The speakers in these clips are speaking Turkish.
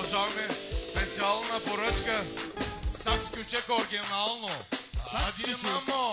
продължаваме. Специална поръчка. Сакс Кючек оригинално. Ади, мамо!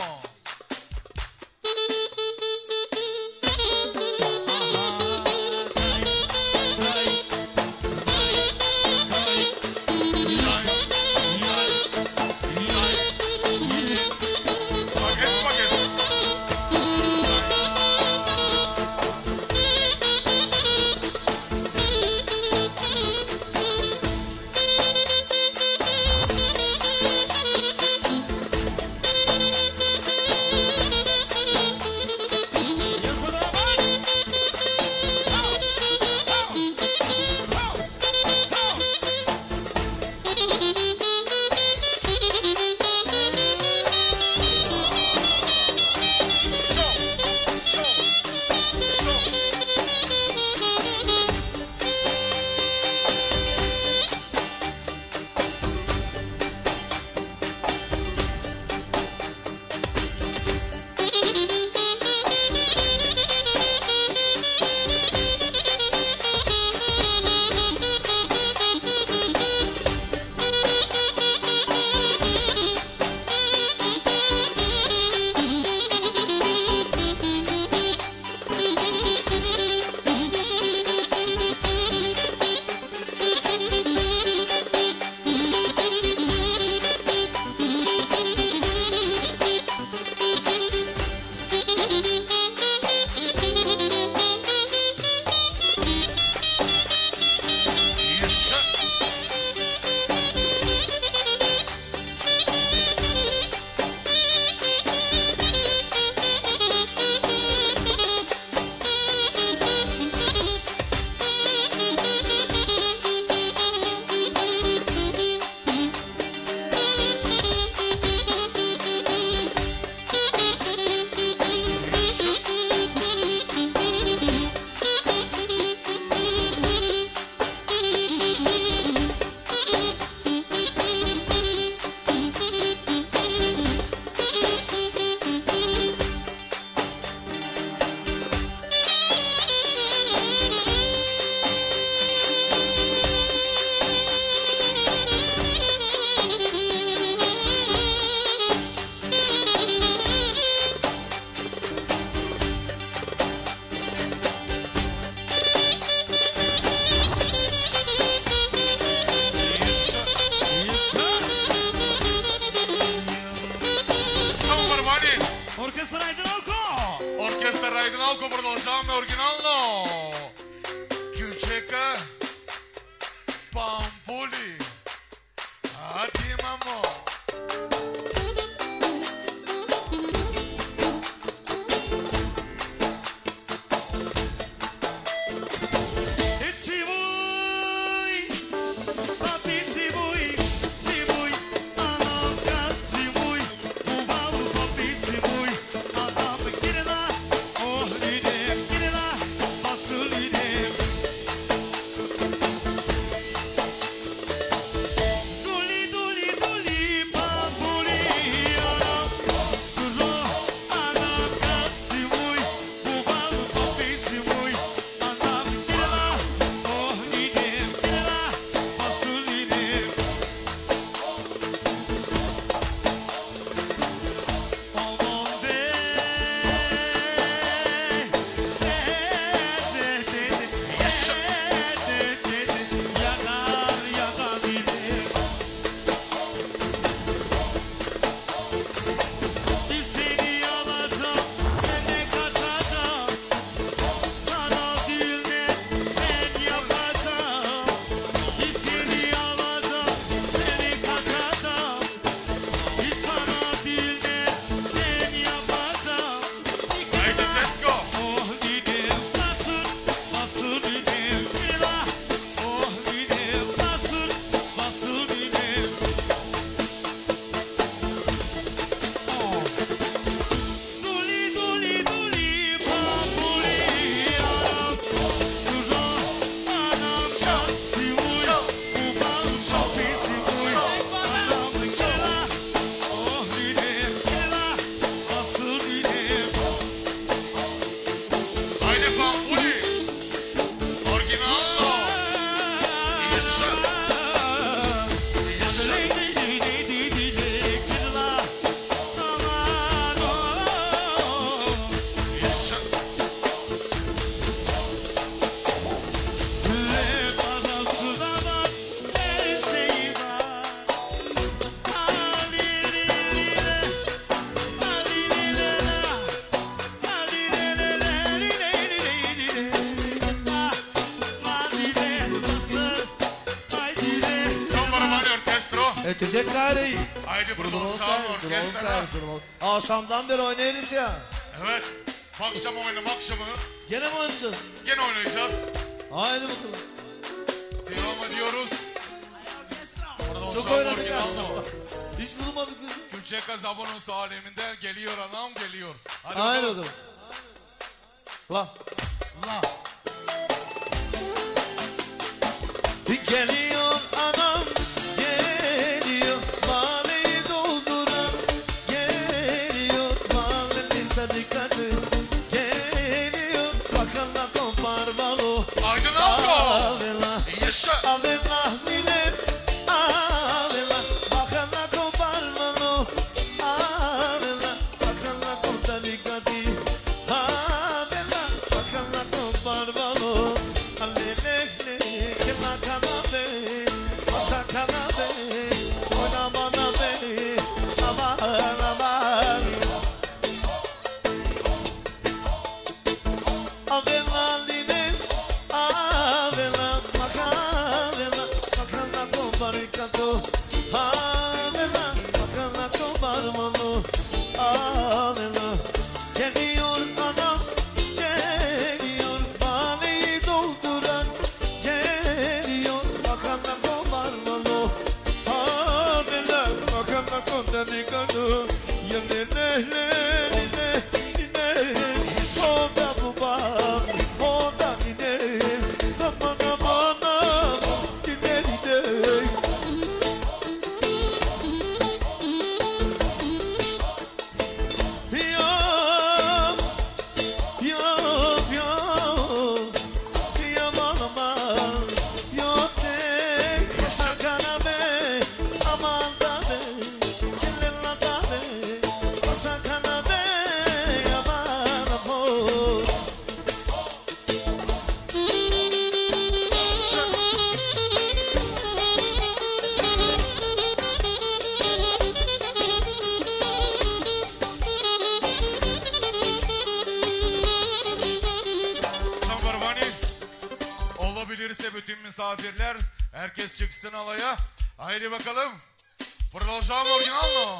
Продължаваме оригинално. Кючека, пампули. Ади, мамо. Duli, duli, duli. Ötecek gayri. Haydi продолжаем orkestra. Akşamdan beri oynarız ya. Evet. Akşam oynama akşamı. Gene mi oynayacağız? Gene oynayacağız. Haydi bakalım. Devam ediyoruz. Çok oynadık ya. Hiç durmadık biz. Külçeka Zabon'un saliminde geliyor anam geliyor. Hadi Haydi bakalım. bakalım. La. La. Geliyor anam, geliyor mahalleyi dolduran, geliyor mahallemizde dikkatli, geliyor bakanla kompar balo. Aydın Alko. Avela, Yaşa. avela millet, avela bakanla kompar balo, avela bakanla kompar dikkatli, avela bakanla kompar balo. Geliyor anam, geliyor mahalleyi dolduran, geliyor bakanla komarmalı. Haneler bakanla kondanikalı, yerlerine o da bu bak, o da nine, aman aman aman, nine nine. Olabilirse bütün misafirler herkes çıksın alaya. Haydi bakalım. Продолжаем оригинально.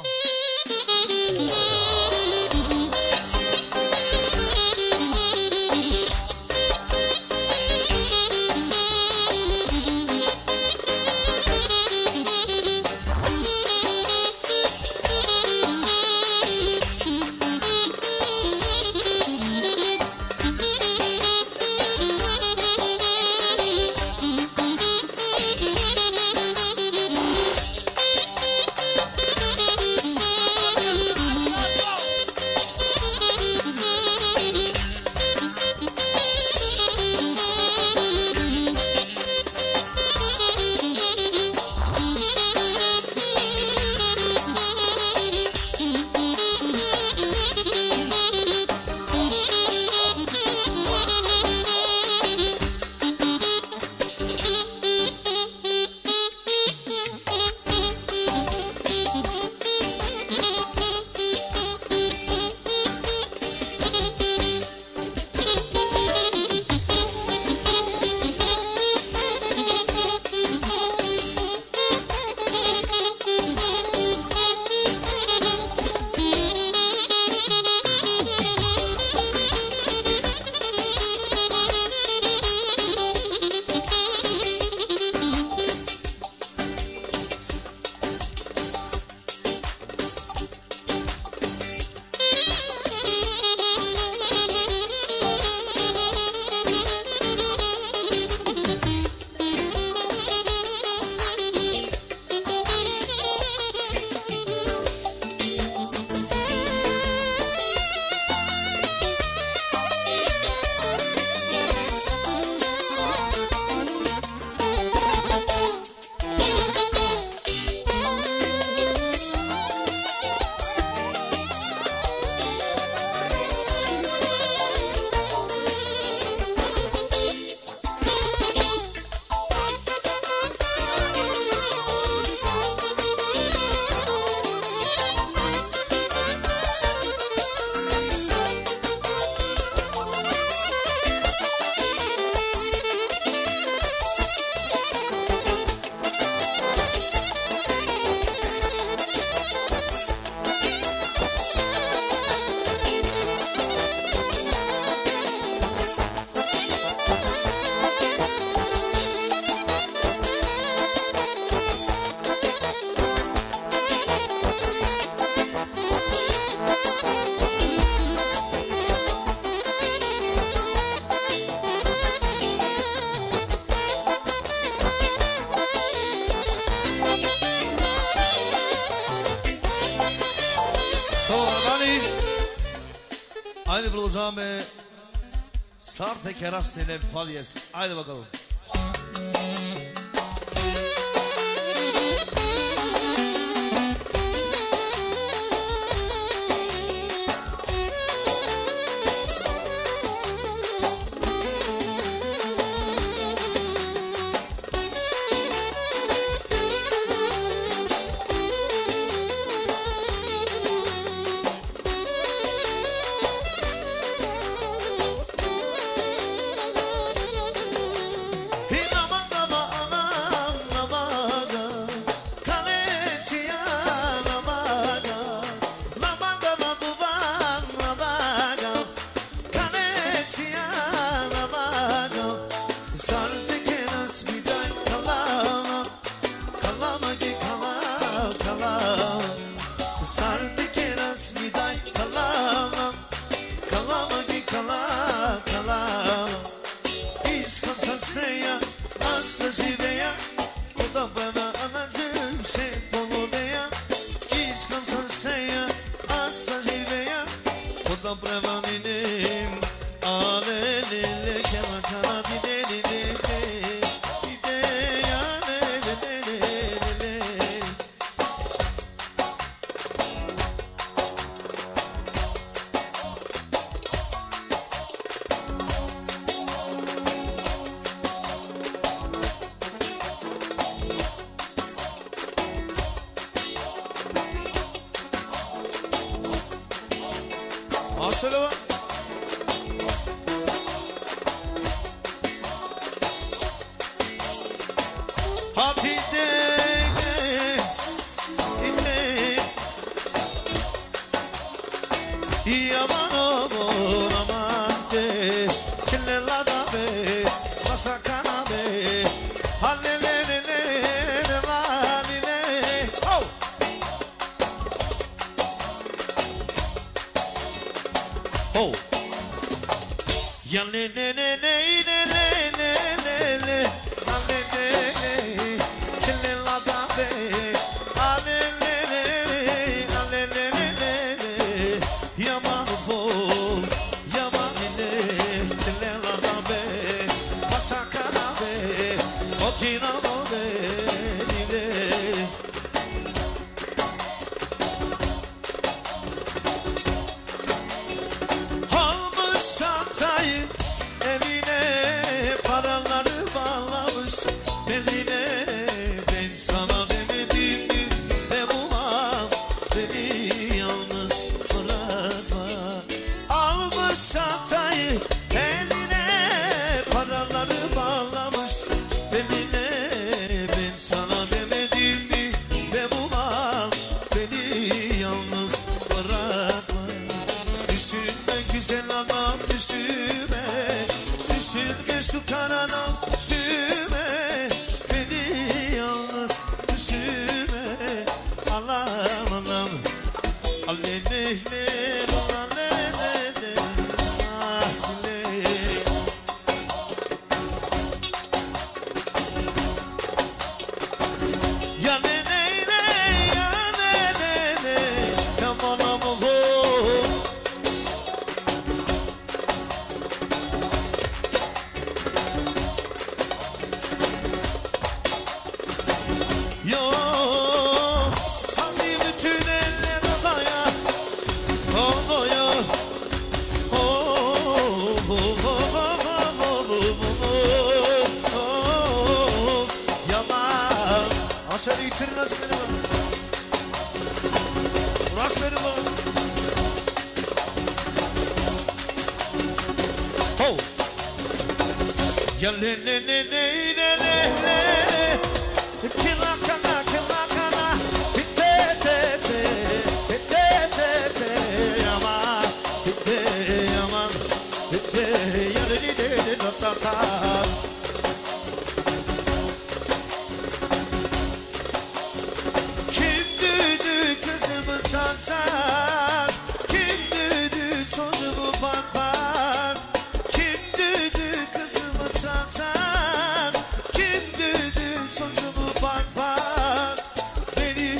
Haydi bulacağım Sarte keras ile falyes. Haydi bakalım.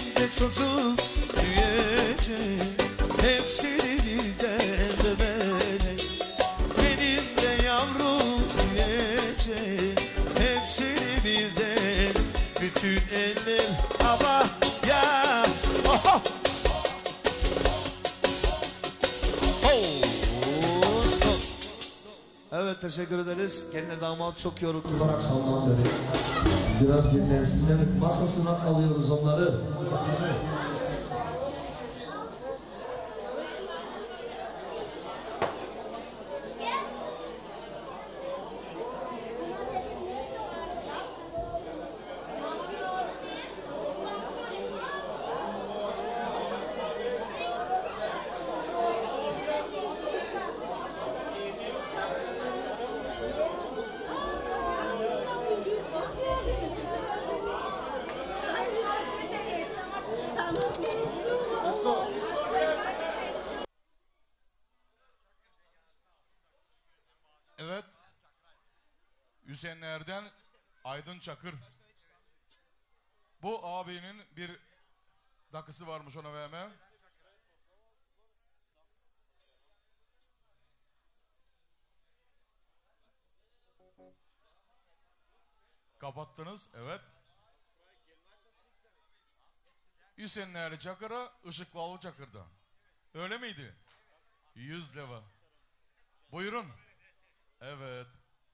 Çocuğum büyüyecek, hepsini birden bebek. gelir ama ya. Oho. Evet, teşekkür ederiz. Kendine damat çok yoruldular akşamdan beri. Biraz dinlensinler. Masasına alıyoruz onları. Evet. Hüseyinlerden Aydın Çakır. Bu abinin bir dakısı varmış ona verme. Kapattınız. Evet. Hüseyinlerden Çakır'a Işıklalı Çakır'da. Öyle miydi? 100 leva. Buyurun. Evet.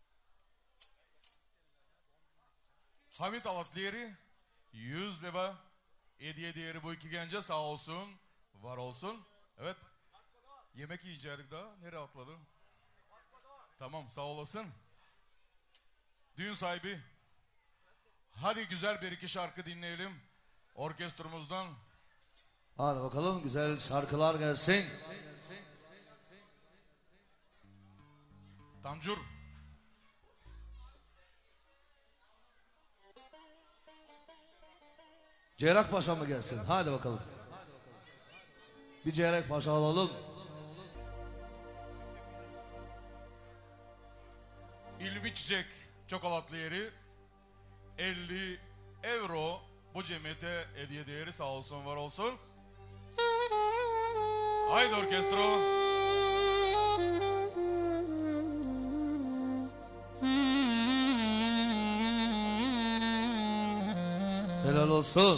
Hamit Alatlıeri 100 leva hediye değeri bu iki gence, sağ olsun, var olsun. Evet. Yemek yiyecektik daha. Nereye atladın? Tamam, sağ olasın. Düğün sahibi. Hadi güzel bir iki şarkı dinleyelim orkestrumuzdan. Hadi bakalım, güzel şarkılar gelsin. Tancur. Cerrah Paşa mı gelsin? Hadi bakalım. Bir Cerrah Paşa alalım. İlmi Çiçek Çokolatlı yeri 50 euro bu cemiyete hediye değeri, sağ olsun, var olsun. Haydi orkestro. Helal olsun.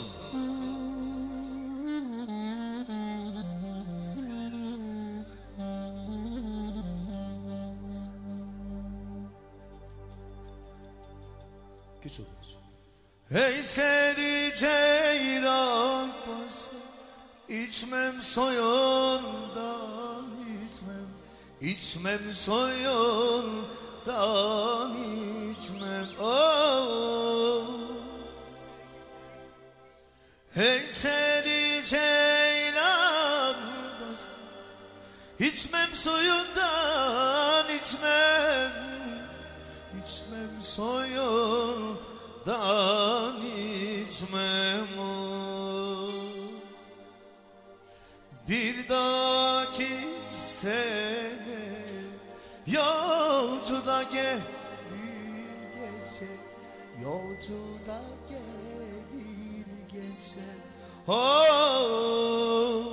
Küçük. Hey seni ceyran başı, içmem soyundan, içmem soyundan, içmem. Oh. Hey seni ceylan başı, içmem soyundan, içmem soyundan, içmem. Bir dahaki sene yolcu da gelir geçer, yolcu da gelir geçer. Oh.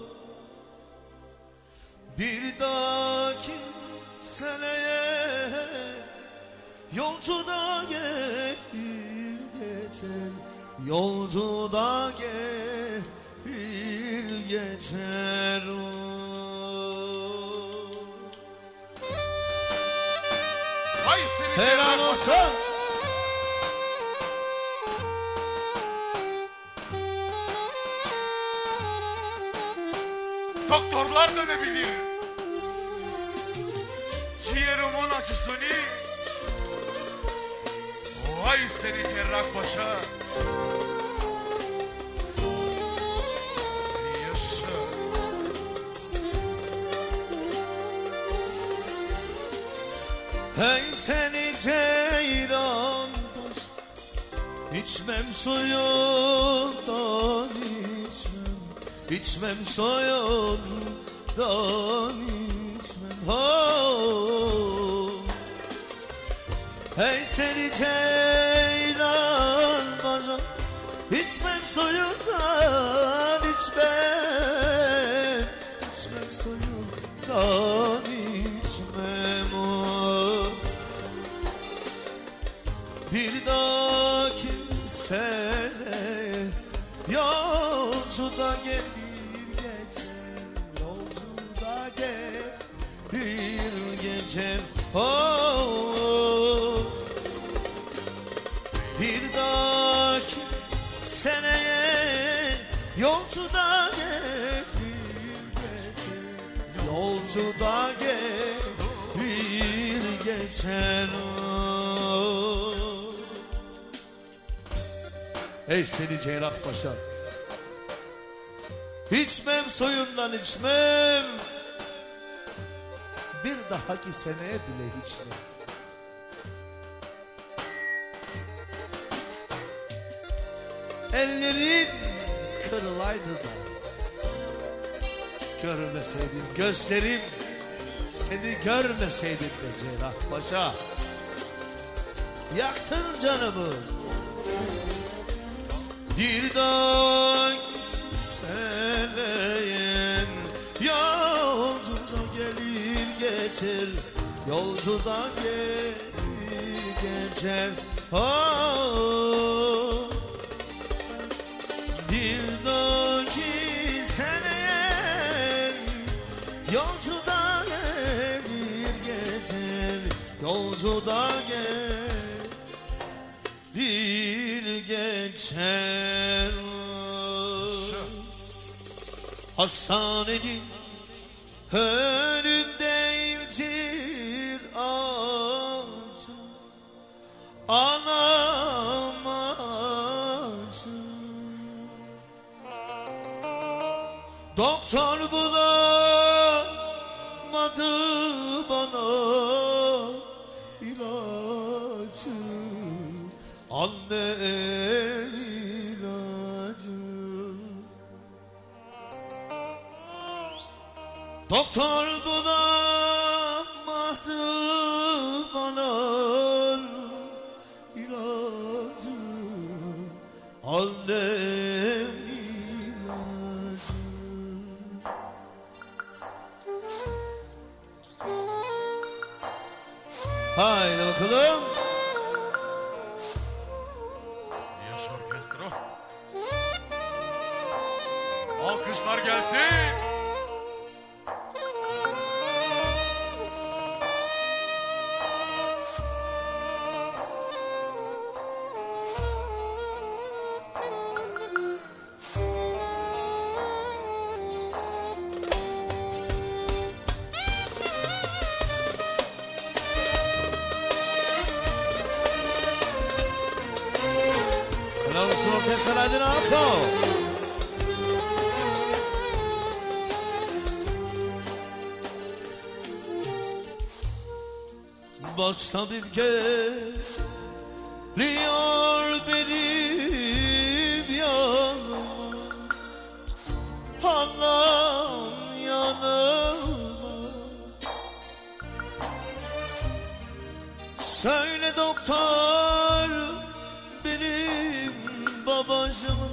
Bir dahaki seneye yolcu da gelir geçer, yolcu da gelir geçer. Hay seni Helal olsun. Doktorlar da ne bilir? Ciğerimin acısını. Vay seni Cerrahpaşa. Yaşa. Hey seni ceyran baş, içmem suyundan, içmem soyundan, içmem. Oh. Hey seni ceylan bacan, içmem soyundan, içmem soyundan, içmem. Oh. Bir dahaki sene Yolcu da gelir geçer, yolcu da gelir geçer. Oh, bir dahaki seneye yolcu da gelir geçer, yolcu da gelir geçer. Oh. Ey seni Cerrahpaşa, içmem soyundan içmem, bir dahaki seneye bile içmem. Ellerin kırılaydı da görmeseydim, gözlerim seni görmeseydim de Cerrahpaşa, yaktın canımı. Bir dahaki seneye yolcu da gelir geçer, yolcu da gelir geçer. Oh, bir dahaki seneye yolcu da gelir geçer, yolcu da gelir geçer. Hastanenin önündeydir ağacı, anam ağacı. Doktor bulamadı bana ilacı, anne ilacı. Doktor bulamadı bana ilacı, annem ilacı. Haydi bakalım. Yaş orkestra. Alkışlar gelsin. Helal olsun orkestra, Aydın Alko. Başta bir geliyor benim yanıma, Allah'ım yanıma. Söyle doktor, benim babacığımın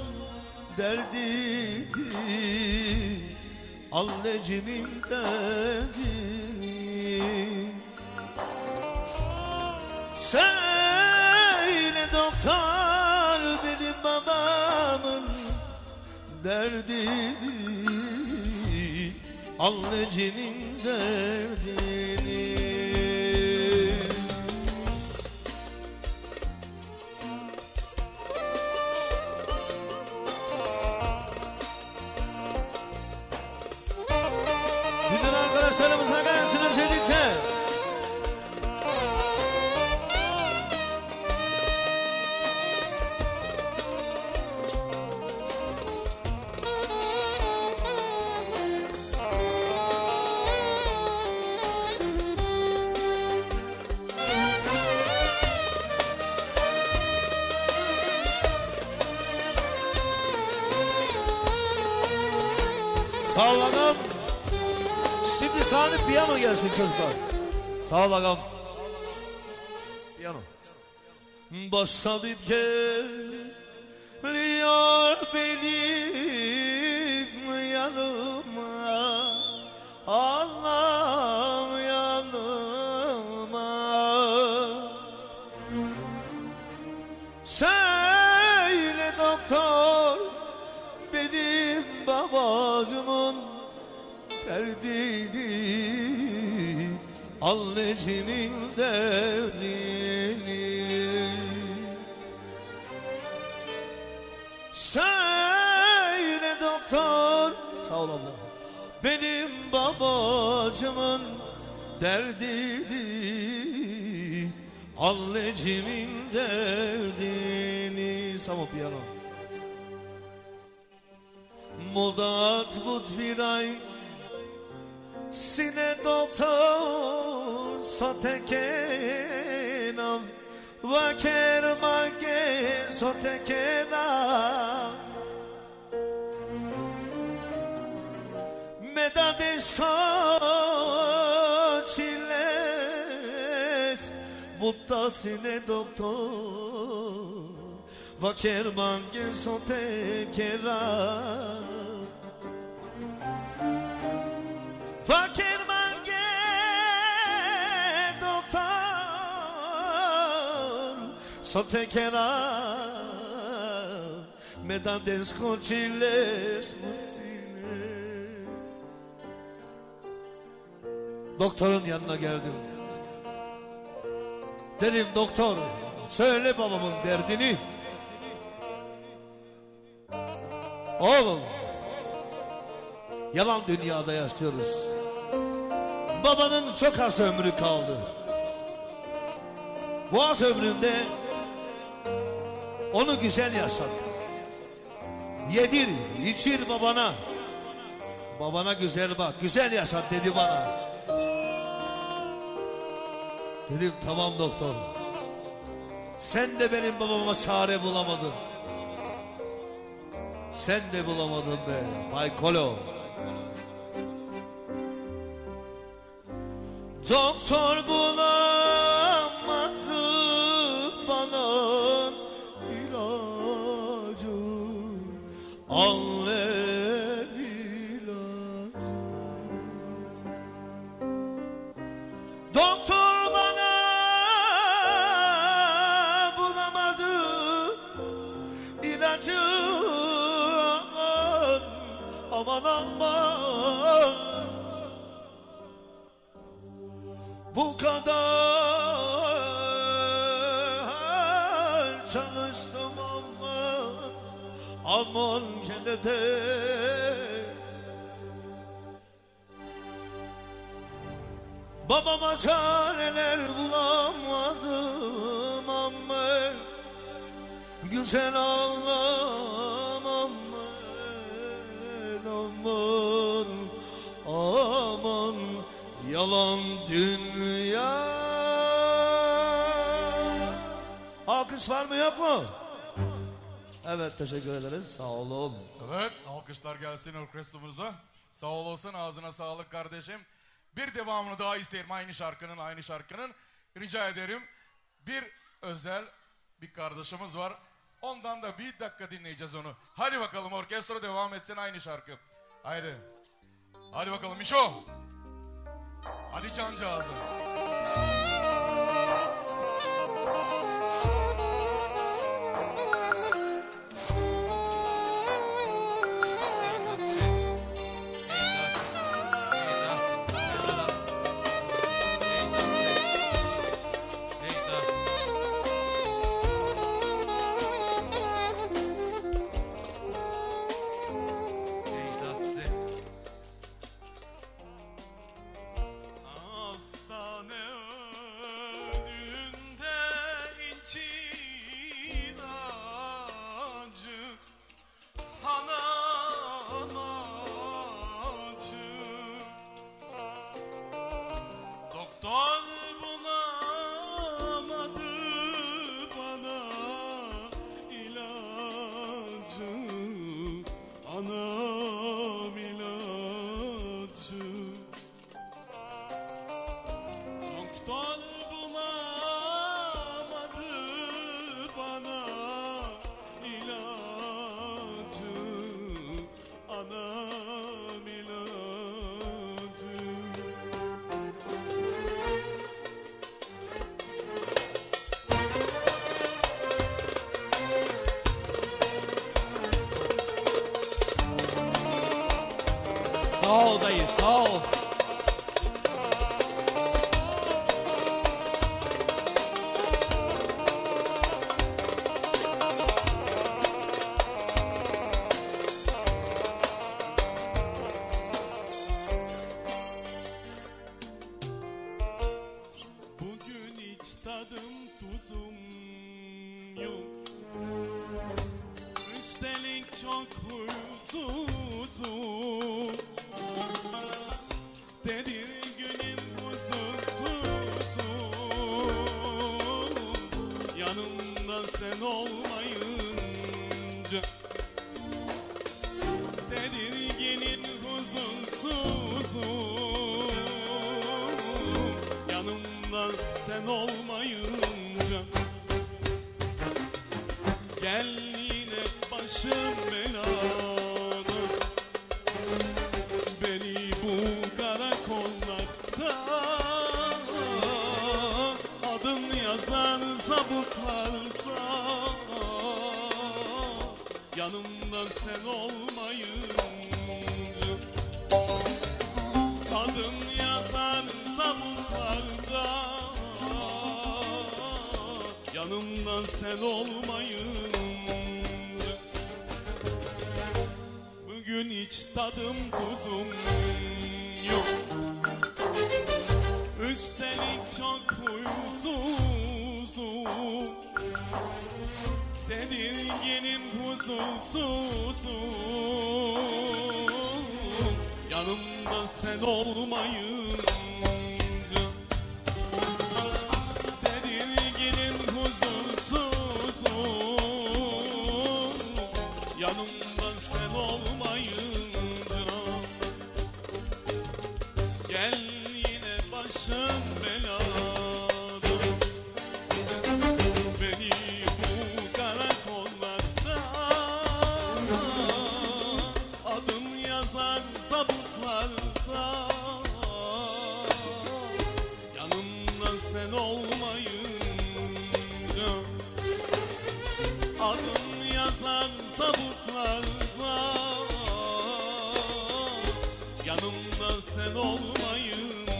derdidir, annecimin derdi. Söyle doktor, benim babamın derdidir, annecimin derdini. Bütün arkadaşlarımıza gelsin özellikle. Sağ ol ağam. Şimdi sahne piyano gelsin çocuklar. Sağ ol ağam. Piyano. Başta bir geliyor benim yanıma, Allah'ım yanıma. Söyle doktor, babacımın derdini, annecimin derdini. Söyle doktor, sağ ol abla, benim babacımın derdini, annecimin derdini. Samo piyano. Modat vut viray sine doktor sotekenav vaker mage sotekenav medadesko çilet vutta sine doktor vaker mage sotekenav fakir mange doktor sotekera medades koçiles mutsine. Doktorun yanına geldim. Dedim doktor, söyle babamın derdini. Oğlum, yalan dünyada yaşıyoruz. Babanın çok az ömrü kaldı. Bu az ömründe onu güzel yaşat. Yedir, içir babana. Babana güzel bak, güzel yaşat dedi bana. Dedim tamam doktor. Sen de benim babama çare bulamadın. Sen de bulamadın be Bay Kolo. Doktor bulamadı bana ilacı, annem ilacı. Doktor bana bulamadı ilacı, aman aman. Bu kadar çalıştım ama aman gene de babama çareler bulamadım ama güzel Allah'ım aman aman aman. Yalan dünya. Alkış var mı yok mu? Evet, teşekkür ederiz, sağ olun. Evet, alkışlar gelsin orkestrumuza. Sağ olasın, ağzına sağlık kardeşim. Bir devamını daha isterim aynı şarkının. Rica ederim. Bir özel bir kardeşimiz var. Ondan da bir dakika dinleyeceğiz onu. Hadi bakalım, orkestra devam etsin, aynı şarkı. Haydi. Hadi bakalım Mişo. Hadi cancağızı. Hastane Sağ ol dayı, sağ ol. Bugün hiç tadım tuzum yok. Üstelik çok huysuzum. Tedirginim huzursuzum. Yanımda sen olmayınca. Tedirginim huzursuzum. Yanımda sen olmayınca. Gel yine başım belada. Beni bu karakollarda adın yazar zabıtlarda. Yanımda sen olmayınca. Adın yazar zabıtlarda. Yanımda sen olmayınca. Bugün hiç tadım tuzum yok. Üstelik çok huysuzum. Tedirginim huzursuzum. Yanımda sen olmayınca. Tedirginim huzursuzum. Yanımda sen olmayınca. Gel yine başım belada. Beni bu karakollarda adın yazar zabıtlarda. Yanımda sen olmayınca. Adın yazar zabıtlarda. Yanımda sen olmayınca.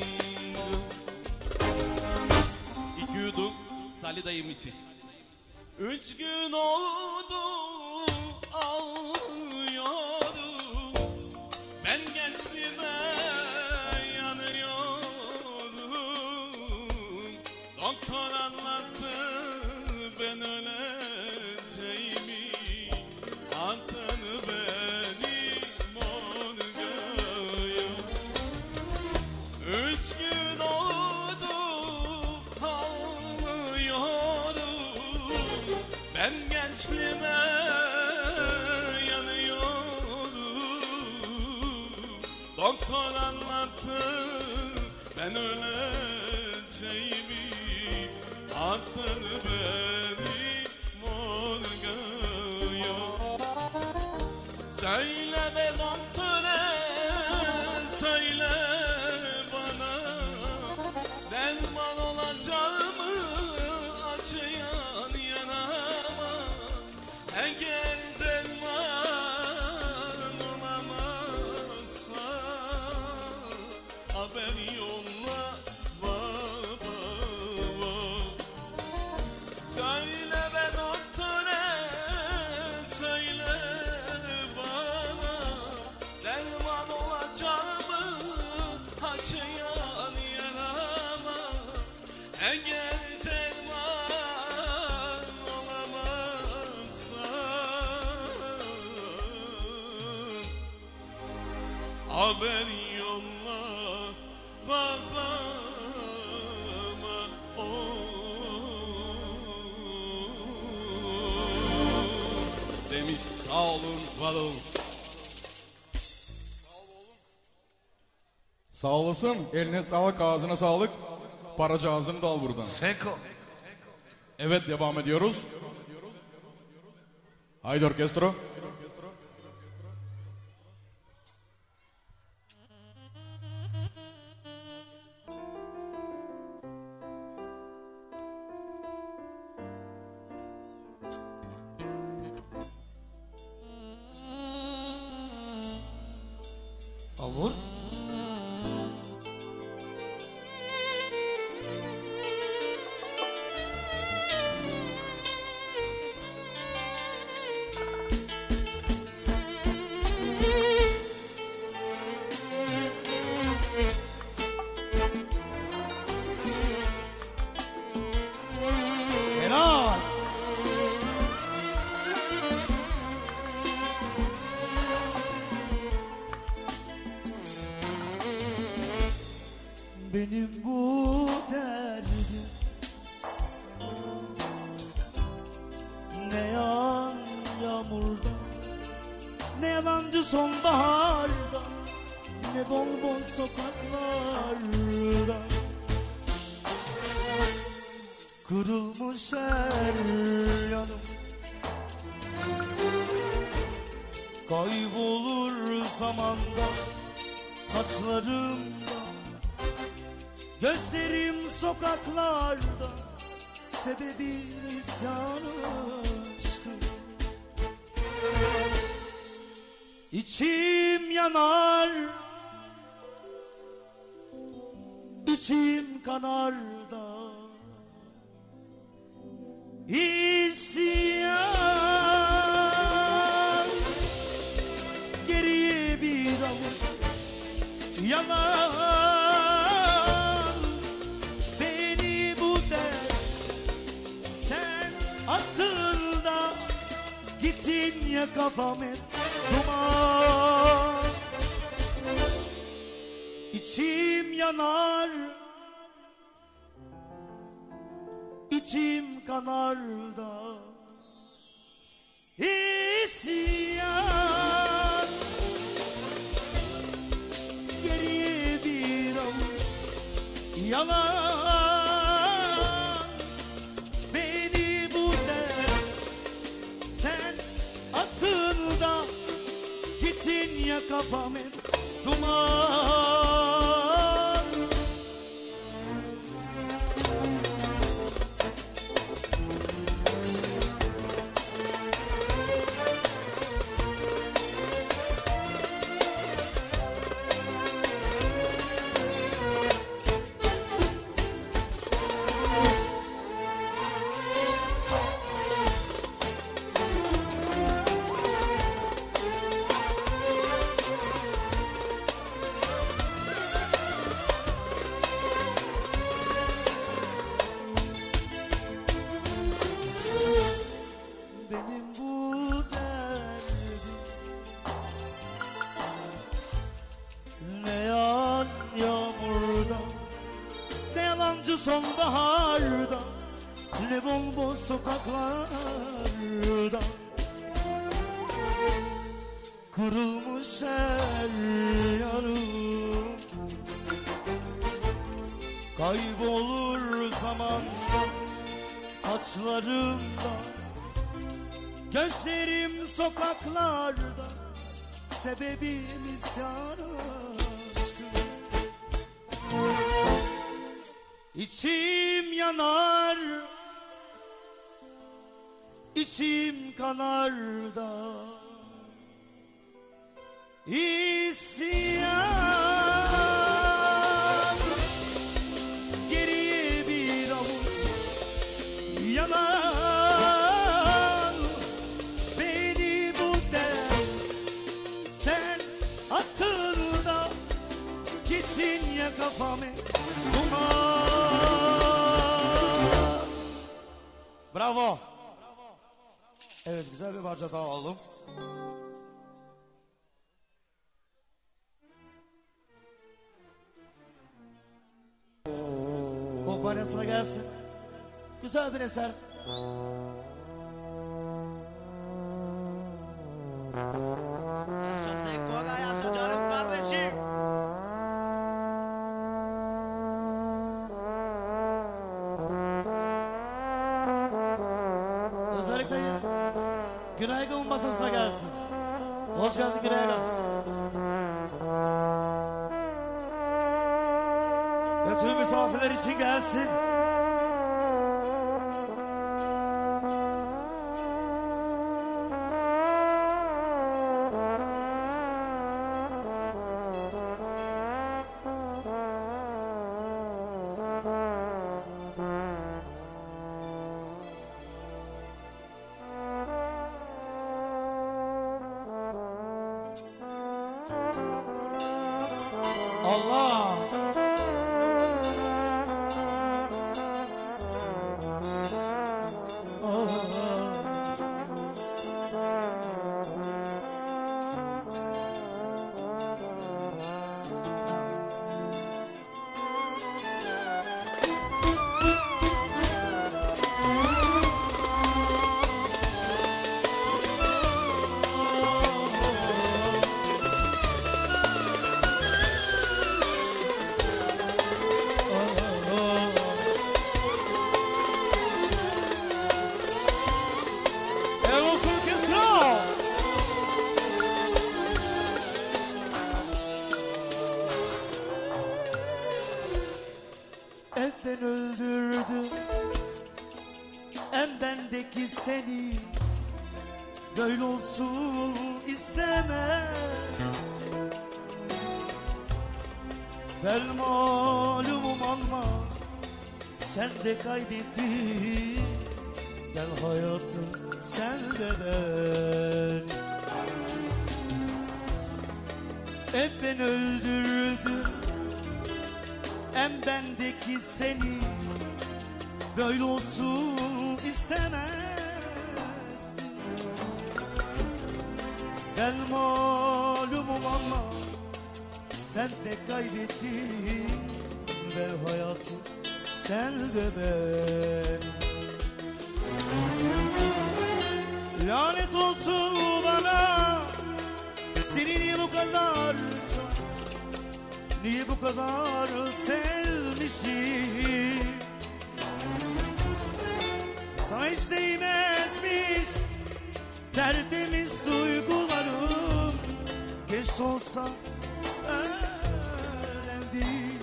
İki yudum Salih dayım için. 3 gün oldu ağlıyorum. Ben gençliğime yanıyorum. Doktor anlattı ben öleceğimi. Attığını benim orgaya. 3 gün oldu ağlıyorum. Ben gençliğime yanıyorum. Doktor anlattı ben öleceğimi. Attı beni morgaya. Söyle be doktora, söyle bana. Derman olacağımı acıyan yanama. Eğer derman olamazsa haber yolla baba. Söyle be doktora, söyle bana. Derman olacağımı acıyan yarama. Eğer derman olamazsa haber yolla babama. Demiş sağ olun var olun. Sağ olasın. Eline sağlık, ağzına sağlık. Paracağızını da al buradan. Seko. Evet, devam ediyoruz. Haydi orkestro. benim bu derdim. Ne yağan yağmurda, ne yalancı sonbaharda, ne bol bol sokaklarda. Kırılmış her yanım, kaybolur zamanda, saçlarımda, gözlerim sokaklarda. Sebebi isyanım, İçim yanar, içim kanar da. İsyan, geriye bir avuç yalan. Beni bu dert sen attın da gittin ya, kafam hep duman. İçim yanar, içim kanar da. İsyan, geriye bir avuç yalan. Beni bu dert sen attın da gittin ya, kafam hep duman. Sonbaharda, ne bol bol sokaklarda. Kırılmış her yanım, kaybolur zamanda, saçlarımda, gözlerim sokaklarda. Sebebim isyanım, İçim yanar, içim kanar da. İsyan, geriye bir avuç yalan. Beni bu dert sen attın da gittin ya, kafamı duman. Bravo. Evet, güzel bir parça daha alalım. Kompanyasına gelsin. Güzel bir eser. Yaşasın Koga, yaşa canım kardeşim. Özellikle Günaygan'ın masasına gelsin. Hoş geldin Günaygan. Ve tüm misafirler için gelsin. Allah! böyle olsun istemez. Ben malumum ama sen de kaybettin. Gel hayatım sen de ben. Hep ben öldürdüm hem bendeki seni. Böyle olsun istemezdim. Ben malumum ama sen de kaybettin. Ve hayatım sen de ben. Lanet olsun bana, seni niye bu kadar çok, niye bu kadar sevmişim. Sana hiç değmezmiş tertemiz duygularım. Geç olsa öğrendim.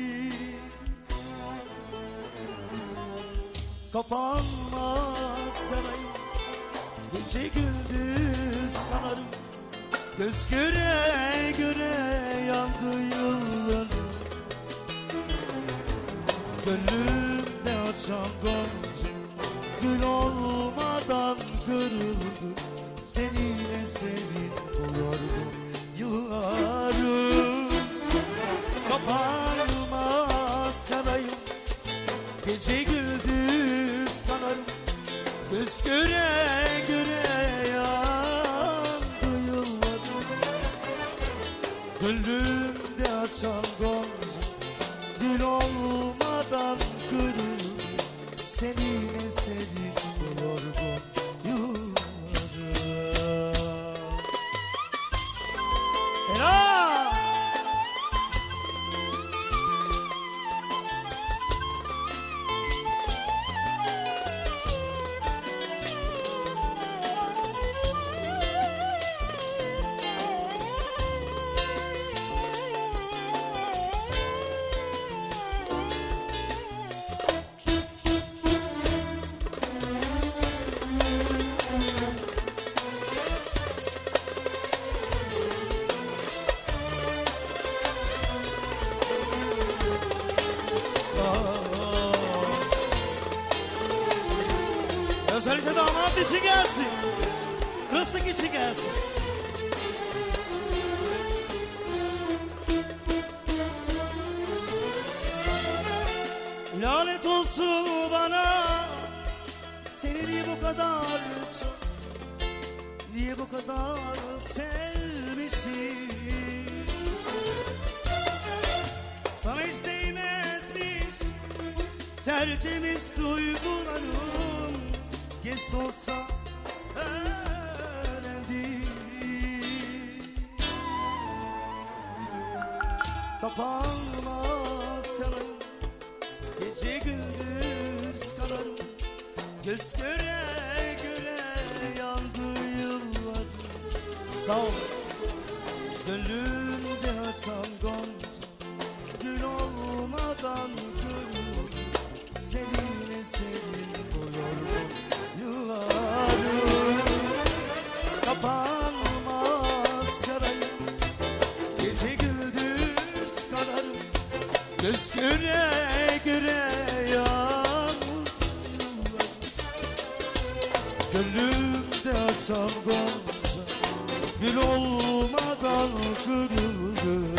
Kapanmaz sarayım, gece gündüz kanarım. Göz göre göre yandı yıllarım. Gönlümde açan gonca gül olmadan kırıldı. Seninle senin buluyordum yıllarım. Kapanmaz sarayım, gece gündüz kanarım. Göz göre göre yandı yıllarım. Gönlümde açan gonca gül olmadan kırıldı. Seninle sevdim bu yorgun yıllarım. Helal! Özellikle damat için gelsin, kızlık için gelsin. Lanet olsun bana, seni niye bu kadar çok, niye bu kadar sevmişim. Sana hiç değmezmiş tertemiz duygularım. Geç olsa öğrendim. Kapanmaz yanarım, gece gündüz kanarım. Göz göre göre yandı yıllar. Sağ ol. Gönlümde açan gonca gül olmadan gönül. Seninle senin bu yorgun yıllarım. Kapanmaz sarayım, gece gündüz kanarım. Göz göre göre yandı yıllarım. Gönlümde açan gonca gül olmadan kırıldı.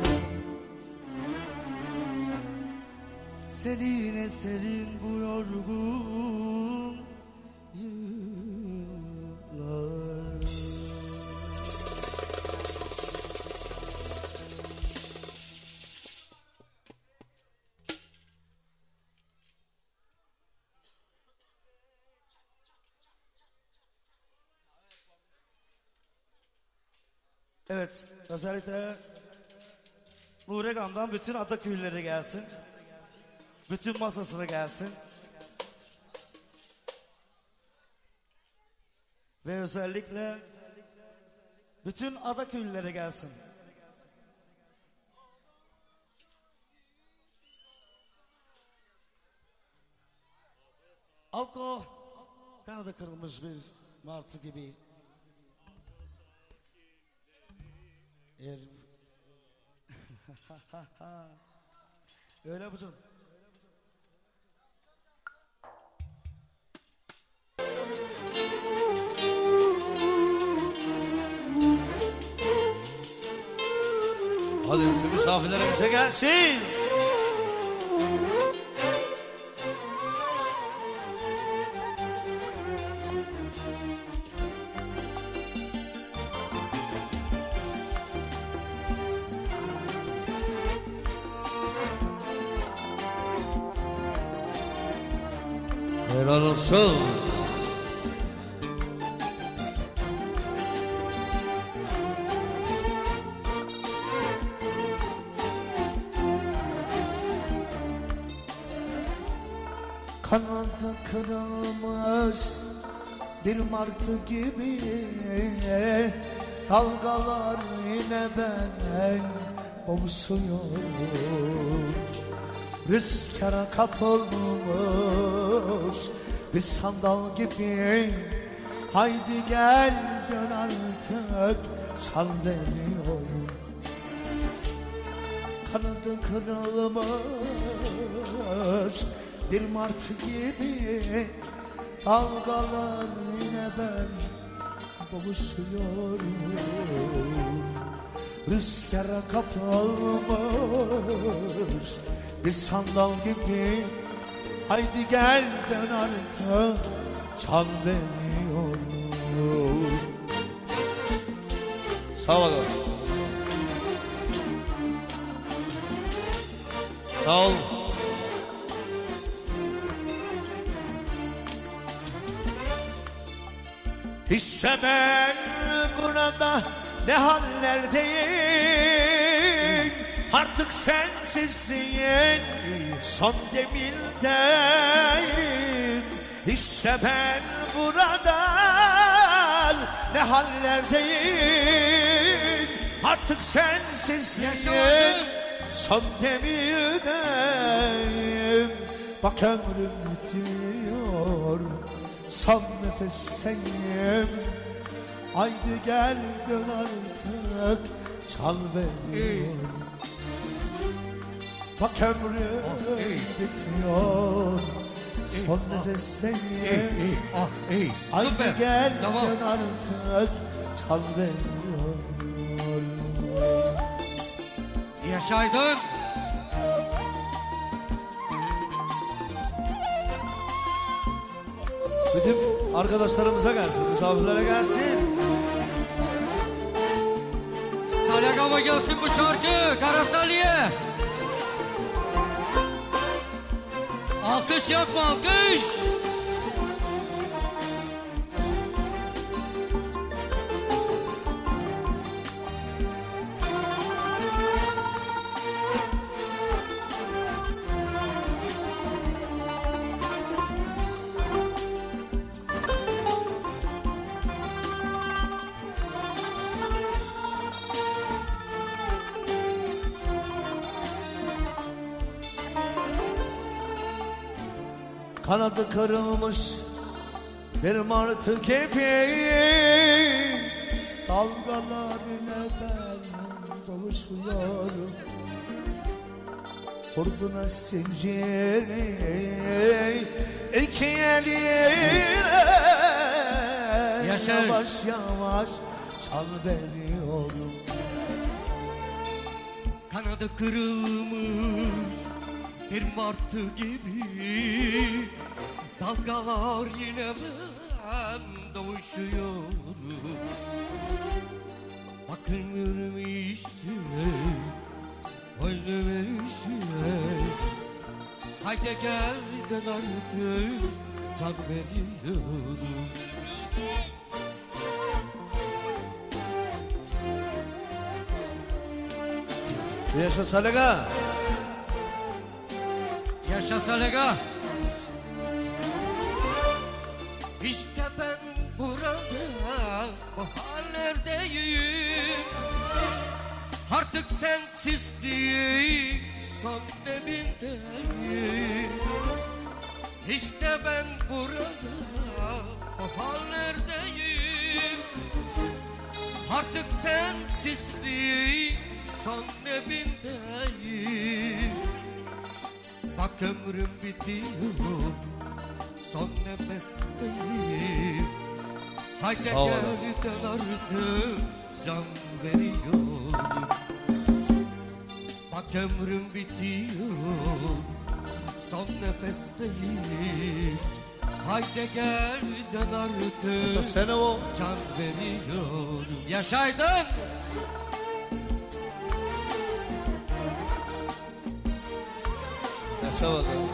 Senin eserin bu yorgun yıllar. Evet, özellikle Nuregan'dan bütün Ataköy'lere gelsin. Bütün masasına gelsin. Ve özellikle bütün Ataköy'lere gelsin. Alko, kanadı kırılmış bir martı gibi Öyle yapacağım. Hadi tüm misafirlerimize gelsin. Helal olsun. Kanadı kırılmış bir martı gibi, dalgalar yine ben boğuşuyorum. Rüzgara kapılmış bir sandal gibi, haydi gel dön artık, sal veriyorum. Kanadı kırılmış bir martı gibi, dalgalar yine ben boğuşuyorum. Rüzgara kapılmış bir sandal gibi, haydi gel dön artık, çal veriyorum. Sağ ol. Sağ ol. İşte ben burada ne hallerdeyim, artık sensizliğin son demindeyim. İşte ben burada ne hallerdeyim, artık sensizliğin son demirdeyim. Bak ömrüm bitiyor, son nefesteyim. Haydi gel dön artık, çal veriyorum. Bak ömrüm bitiyor, son nefesteyim. Haydi gel dön artık, çal veriyorum. Yaşaydın. Bütün arkadaşlarımıza gelsin, misafirlere gelsin. Salyagama gelsin bu şarkı Karasalya. Alkış yapma, alkış. Kanadı kırılmış bir martı gibi, dalgalar ile ben doluşuyorum. Fırtına zinciri iki eliyle yavaş yavaş çal veriyorum. Kanadı kırılmış bir martı gibi, dalgalar yine ben doğuşuyorum. Bakın yürümüştü, oynamıştı. Haydi gel dön artık, can veriyorum. Yaşa Salega. Yaşa Salega. İşte ben burada bu hallerdeyim, artık sensizliğin son demindeyim. İşte ben burada bu hallerdeyim, artık sensizliğin son evindeyim. Bak ömrüm bitiyor, son nefesteyim. Haydi Sağ ol. gel dön artık, can veriyorum. Bak ömrüm bitiyor, son nefesteyim. Haydi gel dön Mesela artık, sene o. can veriyorum. Yaşaydın. Yaşa bakalım.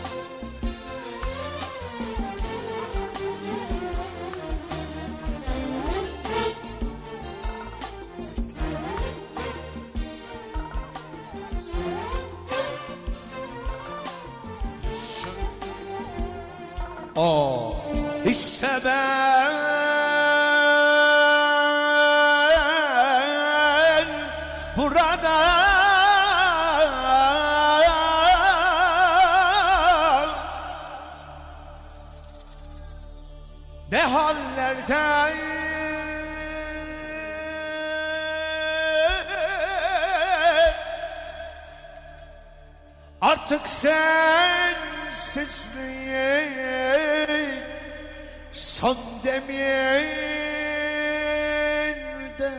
O işte ben burada ne hallerde artık sensiz değil son demirde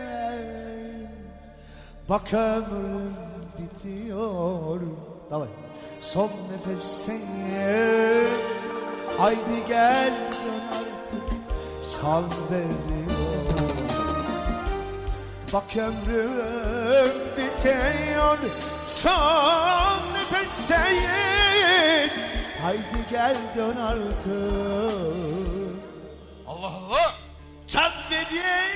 bak ömrüm bitiyor tamam son nefesteyim haydi gel dön artık çal veriyor bak ömrüm bitiyor son nefesteyim haydi gel dön artık Allah Allah. can veriyor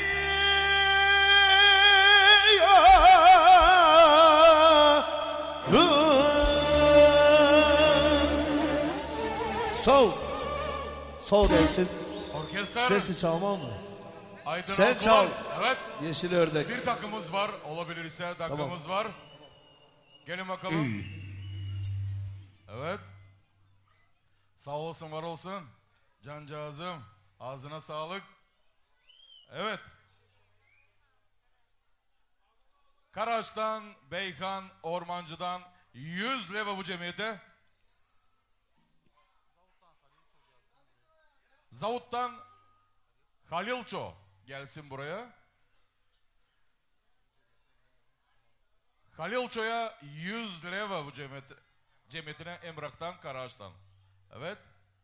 sol dersin Orkestra. sesli çalmam mı? Aydın Sen Altuğ. çal. Evet. Yeşil ördek. Bir takımız var. Olabilirse takımız var. Gelin bakalım. Evet. Sağ olsun, var olsun. Cancağızım. Ağzına sağlık. Evet. Karaç'tan, Beykan, Ormancı'dan 100 leva bu cemiyete. Zavut'tan Halilço gelsin buraya. Halilço'ya 100 leva bu cemiyetine Emrak'tan, Karaağaç'tan. Evet.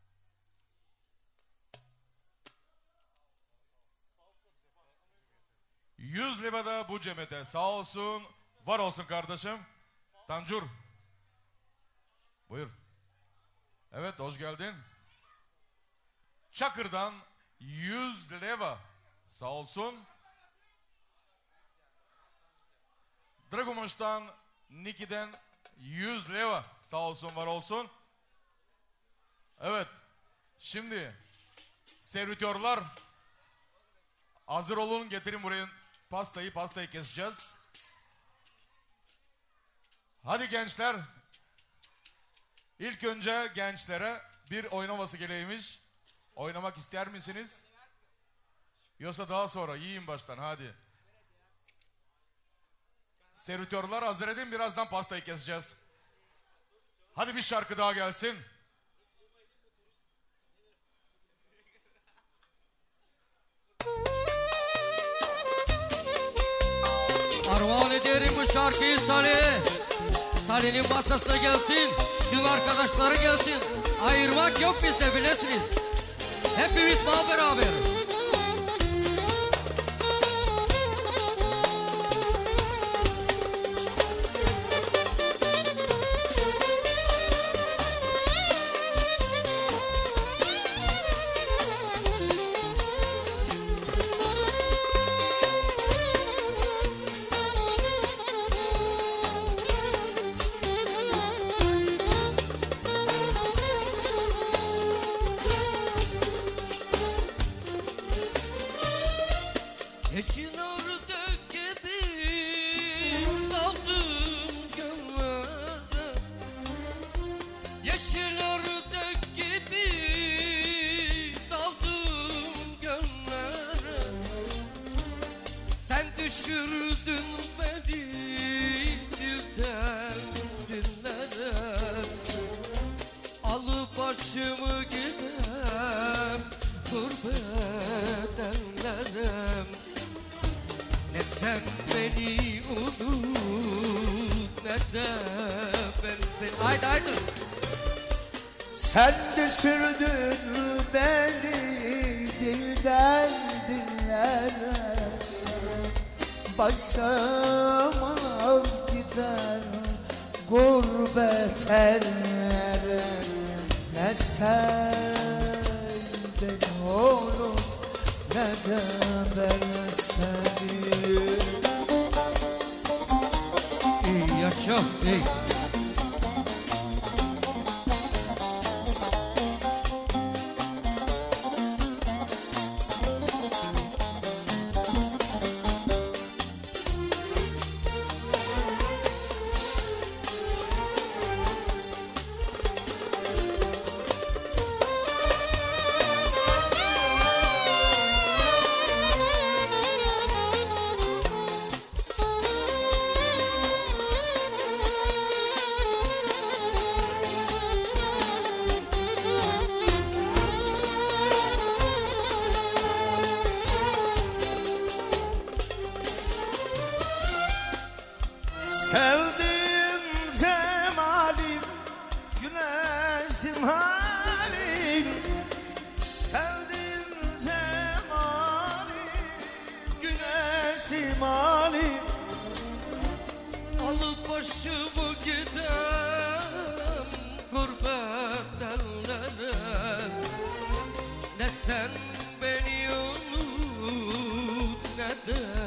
$100 leva da bu cemiyete. Sağ olsun, var olsun kardeşim. Tancur. Buyur. Evet, hoş geldin. Çakır'dan 100 leva. Sağ olsun. Dragomoş'tan Niki'den 100 leva. Sağ olsun, var olsun. Evet. Şimdi servitörler hazır olun, getirin buraya pastayı keseceğiz. Hadi gençler. İlk önce gençlere bir oynaması gereğiymiş. Oynamak ister misiniz? Yoksa daha sonra yiyin baştan, hadi. Servitörler hazır edin, birazdan pastayı keseceğiz. Hadi bir şarkı daha gelsin. Armağan ederim bu şarkıyı Salih. Salih'in masasına gelsin. Tüm arkadaşları gelsin. Ayırmak yok bizde, bilesiniz. Hepimiz beraber. Yeşil ördek gibi daldım göllere. Yeşil ördek gibi daldım göllere. Sen düşürdün beni beni unut ne de ben seni. Haydi haydi. Sen düşürdün beni dilden dillere, başıma gider gurbet ellere. Ne sen beni unut ne de ben seni. İyi yaşa. Ey. Sevdiğim cemalim, güneşim halim. Sevdiğim cemalim, güneşim halim. Alıp başımı gidem gurbet ellere. Ne sen beni unut ne de